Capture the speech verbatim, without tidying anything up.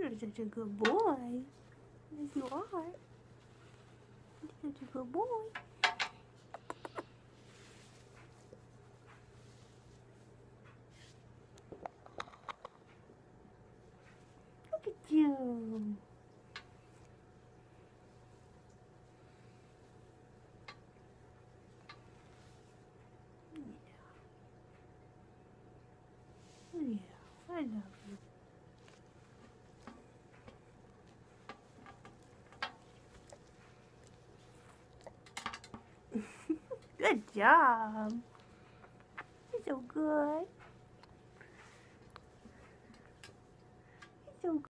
You're such a good boy. Yes, you are. You're such a good boy. Look at you. Yeah. Yeah, I love you. Good job. You're so good. You're so good.